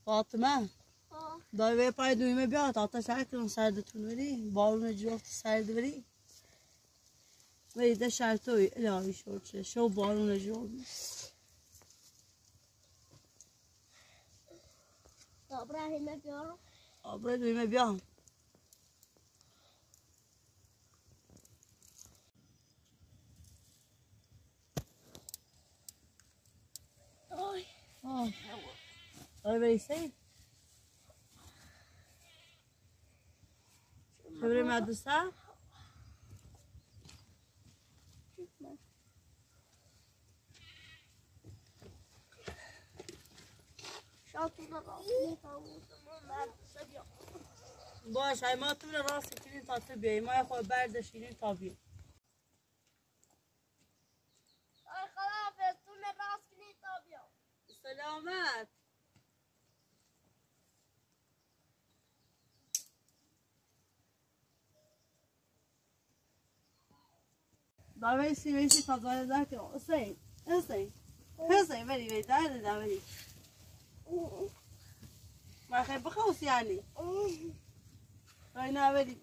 فاطمه دایوه پای دویمه بیا تا سر کنم سردتون بری بارون جفت سرد بری ویده شرطوی الهی شد شو بارون جفت ابراهیم بیا ابراهیم بیا آره بیسی خبری مدرسه باش های ما تو راست کنیم تا تو بیایی ما خود بردشینیم تا بیایی خلافه تو راست کنیم تا بیایی سلامت ویسی تا زاید در که حسین بری در بری ما خیلی بخوص یعنی رای نبری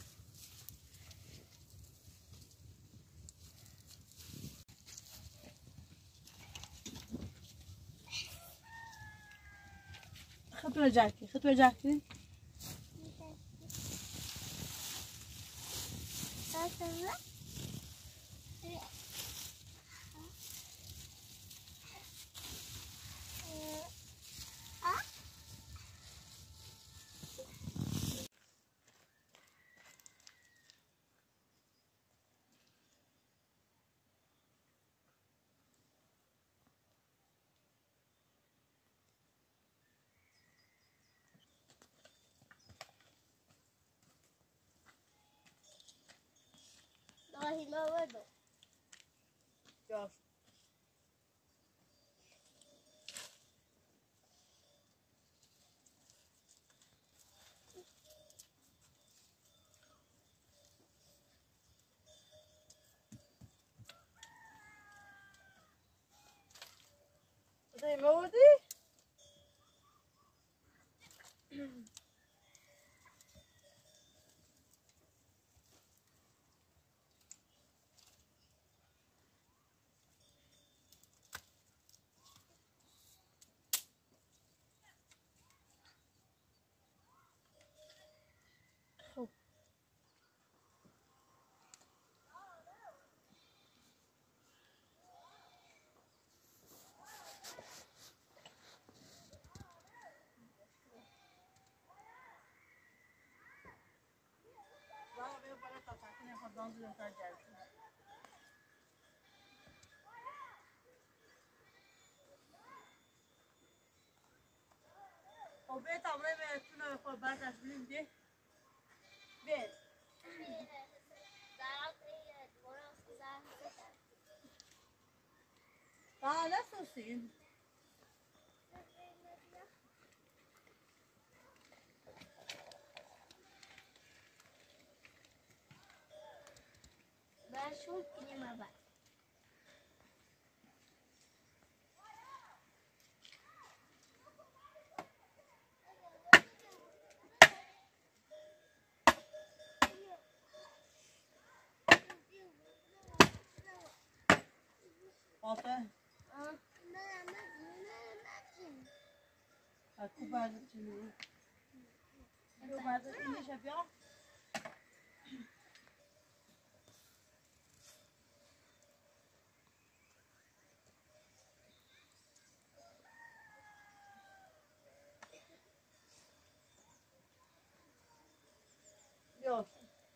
خطوه جاکی ما ودو جاش زي ما ودي بیت امروز میتونه خود بعد از بیم دی بیت نسوسیم باشون کنیم بعد Fatih. Aku baru sini. Aku baru ini siapa? Yok.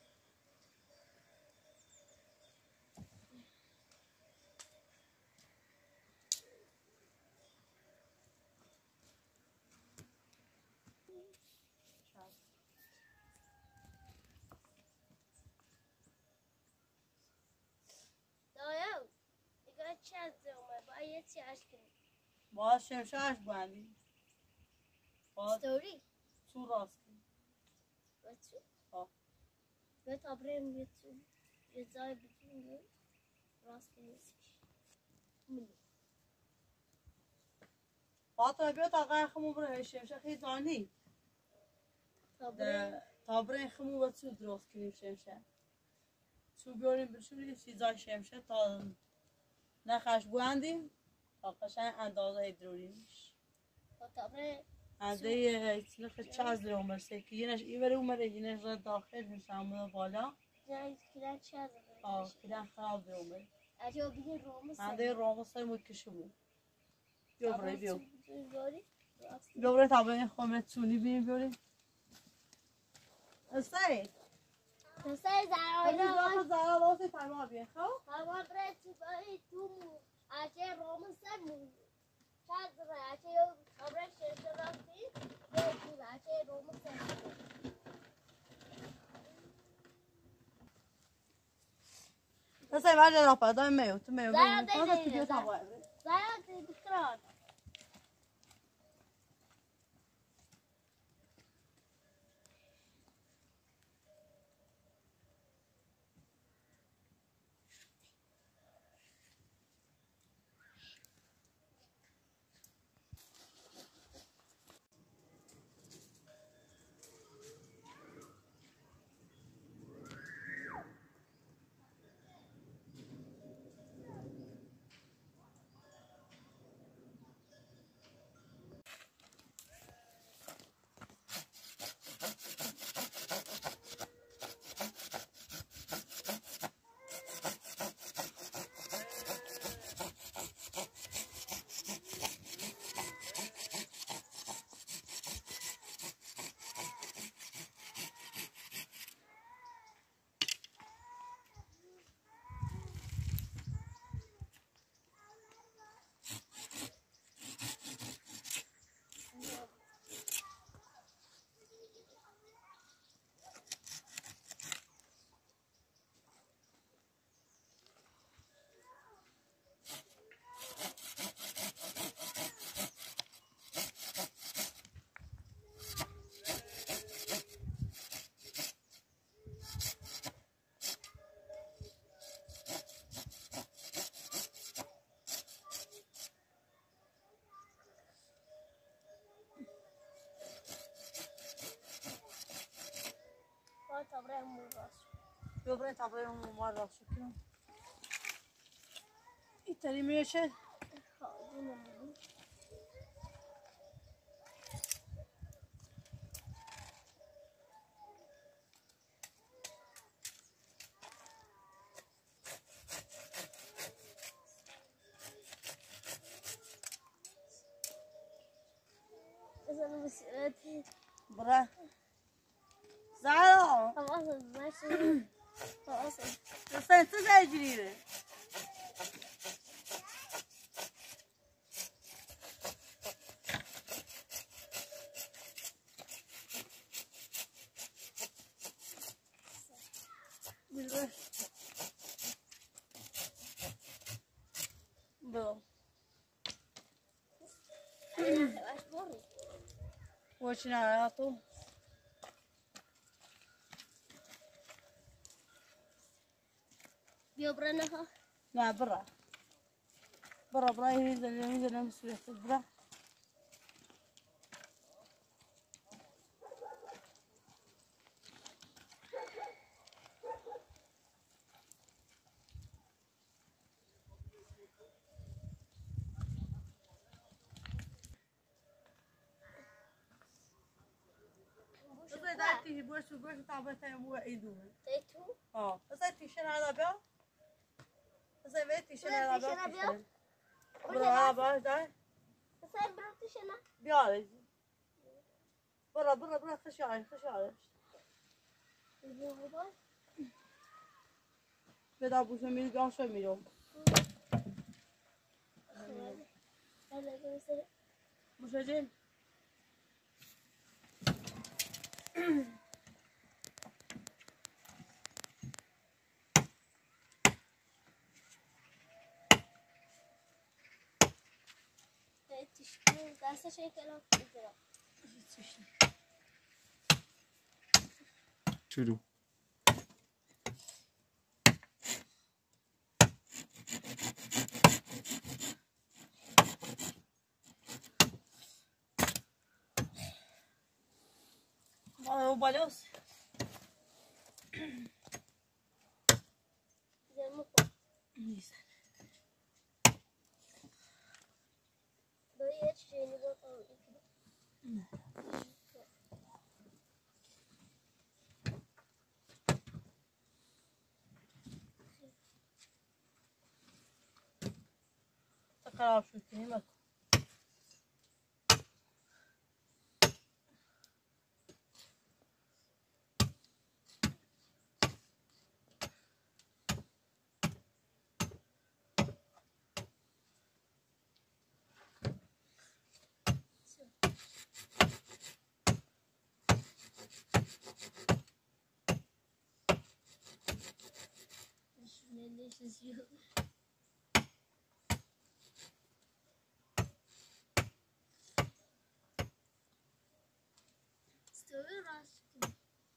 باز شمشاش باندی ستوری تو راست بچه ها به تابریم یه جای بکنیم راست نیستش فاطمه بیا تا قای خمو بره شمشه خیلی زانی تا بره خمو و چو درست کنیم شمشه چو بیاریم برشون یه چیزای شمشه تا نخش بوندیم تا قشنگ اندازه ضروری میشه تا بره اندازه نخ چاز درو مرسه که یه نش ایوره اومده یه نش را داخل میشه همون بالا کدن چه کدن خراب درو مرد اجا بگیر رومس اندازه راموسای مکشمون بیا برای بیا بیا برای تا برای خامه چونی بیم بیاریم سعید سعید زراینا زارا واسه فرما بیا خب هوا بره تو بایی تو اچه رومس مو چه زره اچه یو خبره شده رفتی تو اچه رومس سعید بعد را پدای میو تو میو زارا تو بیا تا باید زارا تکرار ببرین تا برای اون ما راست کنم این تری میشه برا زارا sen tu zeciliyle. Güzel. Bu. Очень рад. بیا برا نها نه برا برا برا میزنم مسئولیت برا دارتی باش تابت مو ایدون تیتو بس تیشن هذا بیا بس تیشن هذا بیا برا باش دار بس برا تیشن بیا برا خشاش بدا بوش میری گاش میرم مشاجين دست شکل شروع بالاست نیست داری یه چیزی بکنم خراب شد که این بکن This is you. Still rusty.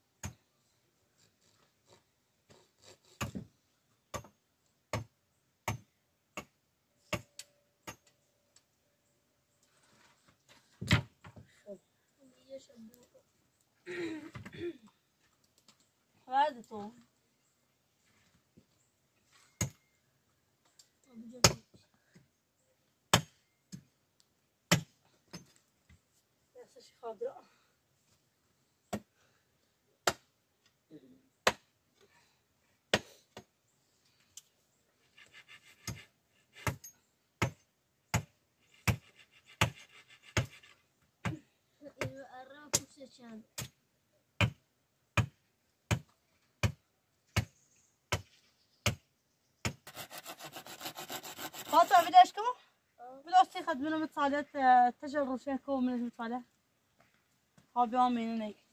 بعد تو دستش خضرا اینو اره پوشه چند فاطمه بداش كم بداش تاخذ منهم اتصالات تجرب شيكو من الاتصالات ها بيوم من هيك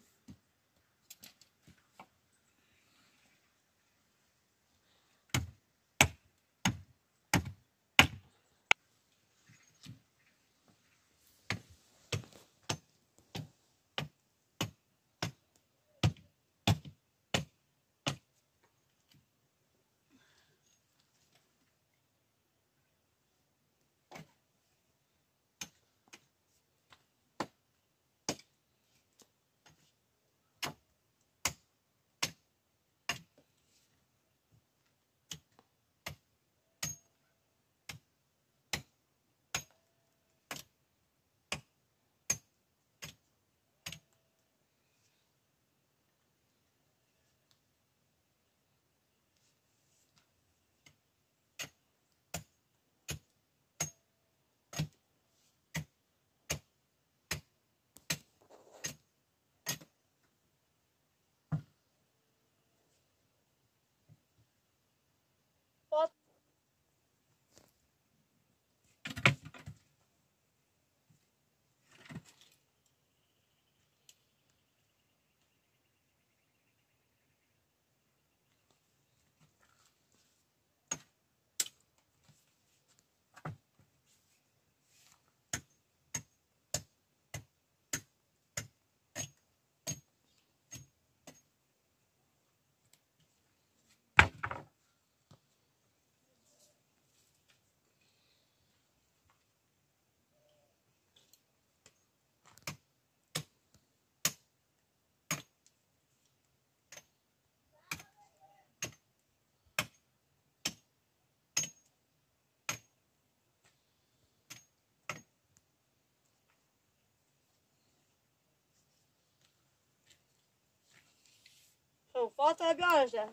فاطمه بیارشه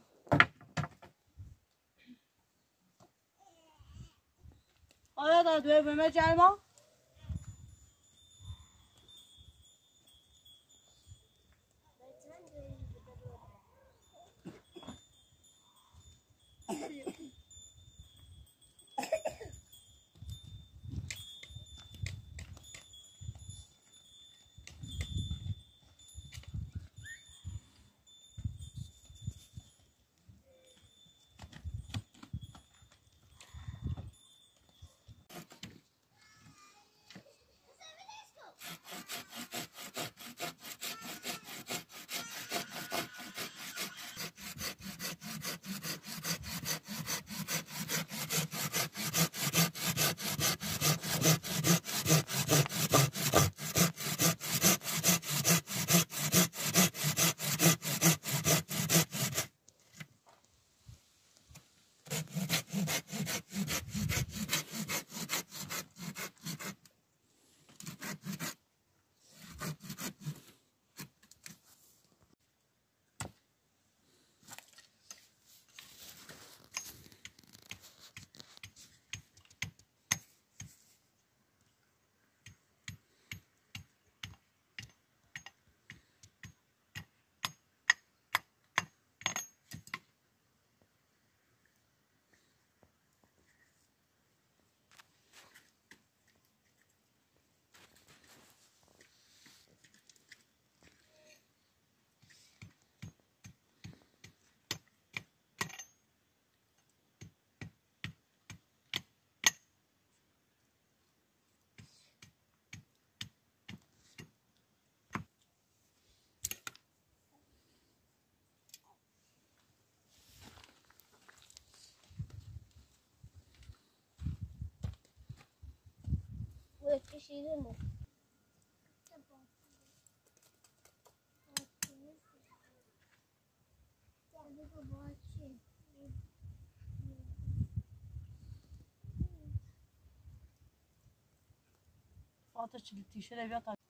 آیا داد ببینم جلما شیرین بود. فاتح چلی تیشه بیا تا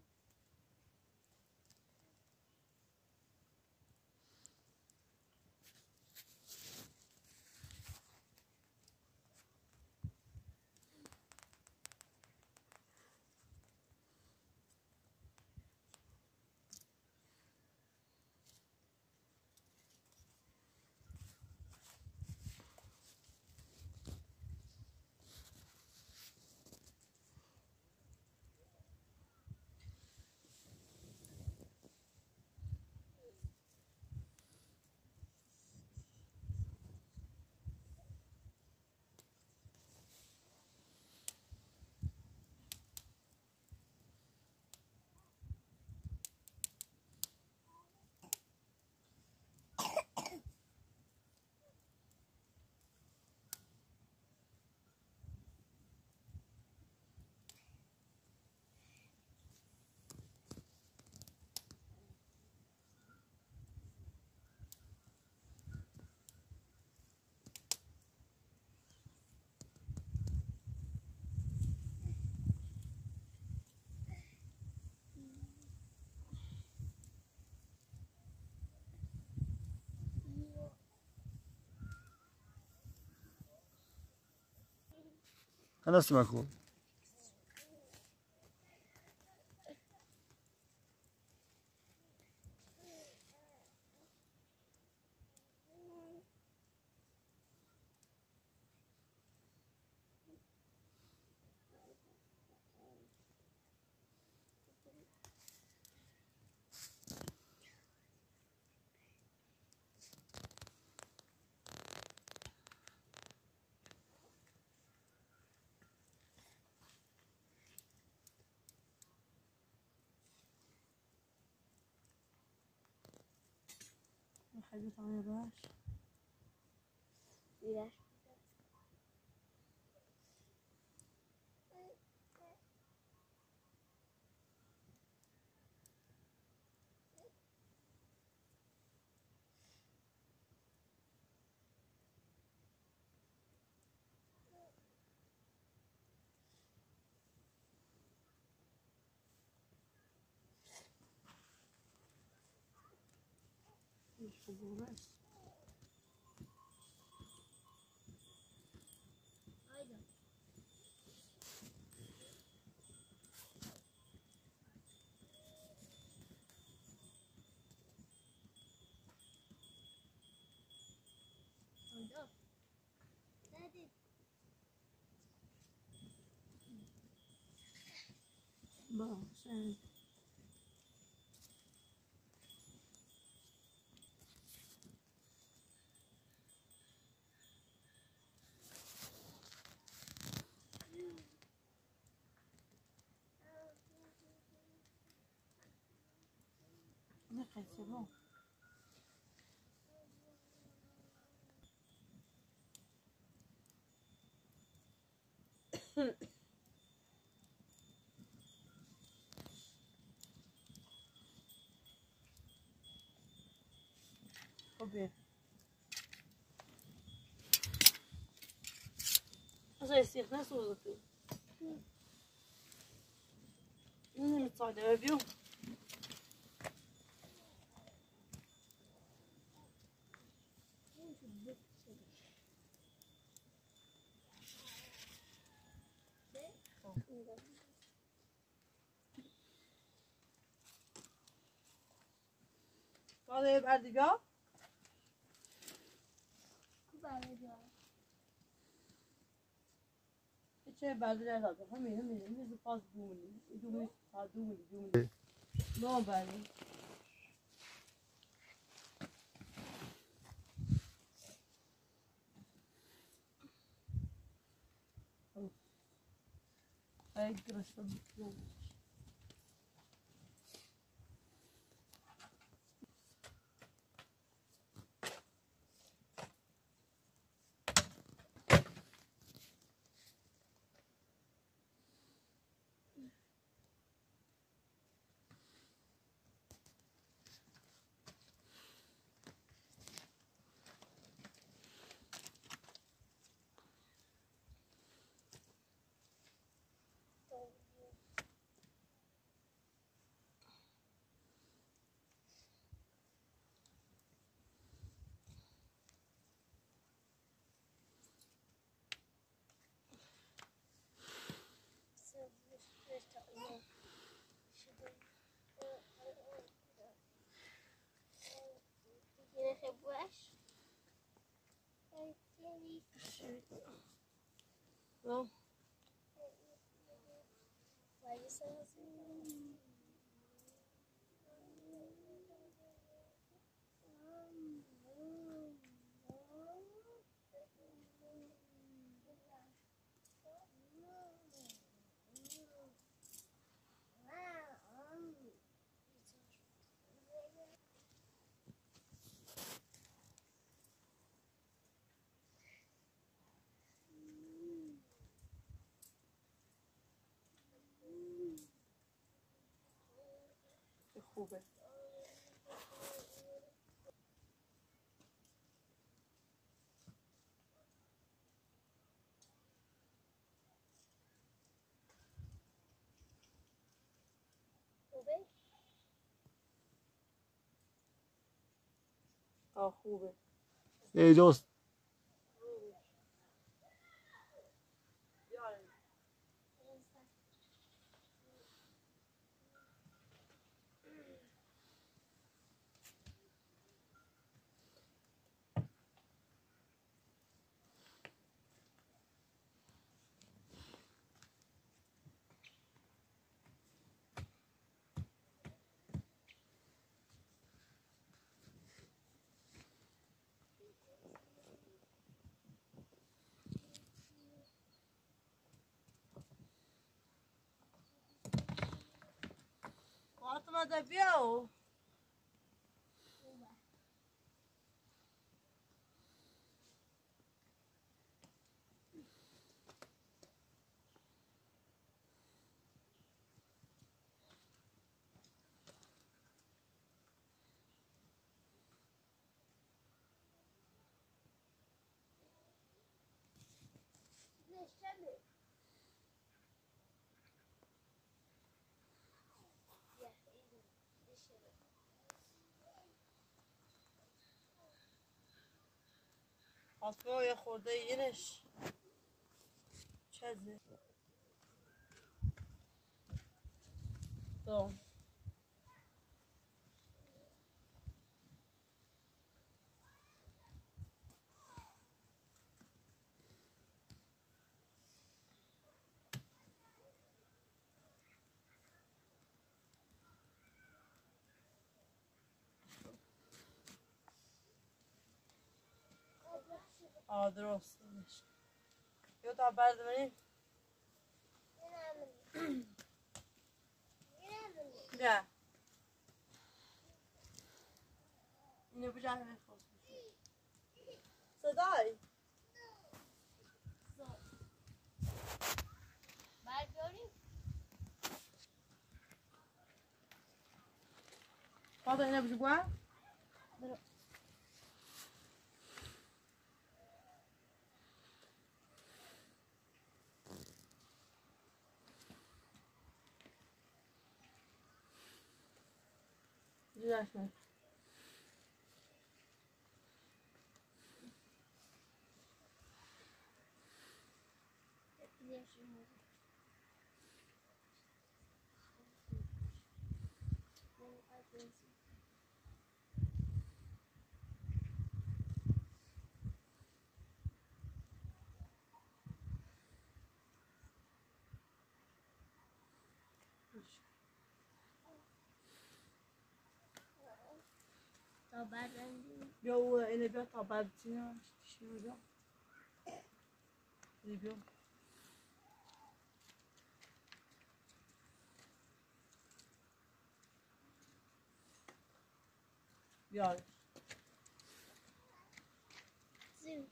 أنا أسمعكم. خیلی تمام باش دیگه باشه نه خیلی با خوبه از استیخ نسوزه تو این نمیتصاده بیو صاده بردی بیا چه بردی لازم همین پاس دومونی نه بردی ay grasa خب خوبه. خوبه. اینجاست. فاطمه ده بیاو. فاطمه یه خورده اینش چزه دو درست میشه. یا تا بردمانی؟ نه اینو بجرد میخواست صدای فاطمه اینو بجرد Exactly. تا بعد بیا او اینه بیا تا بعد چی بیا بیا بیا زیر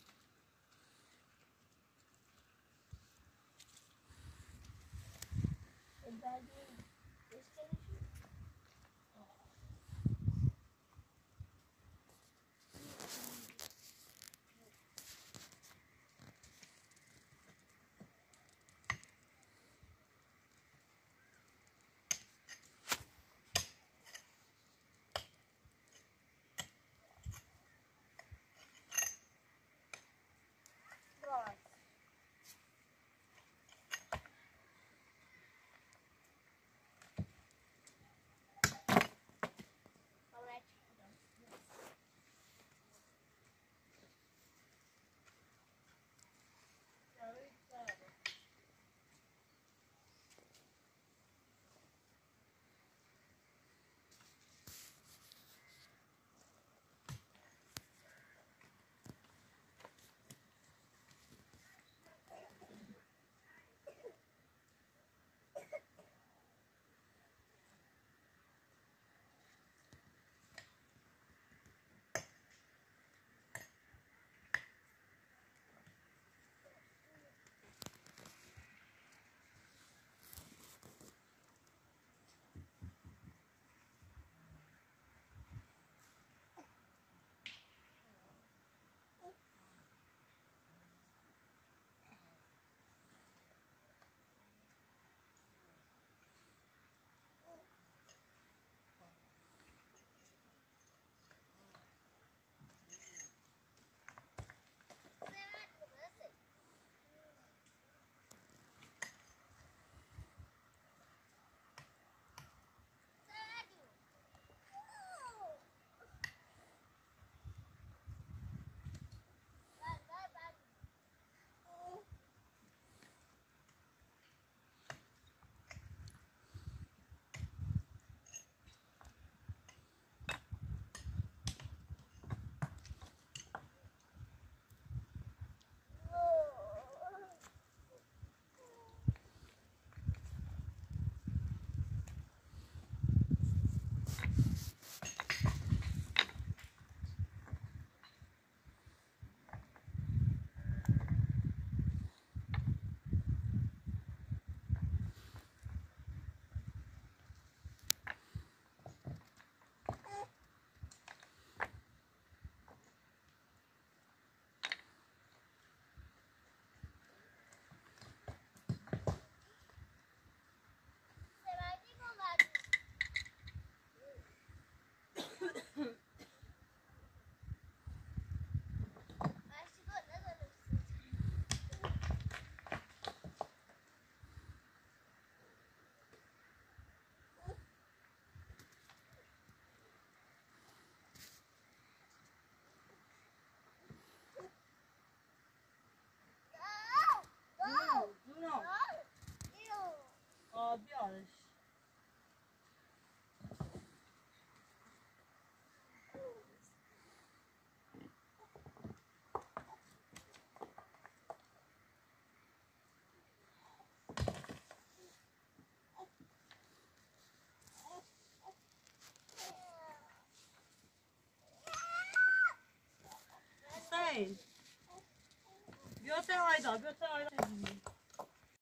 بیاین بیا تا آیدا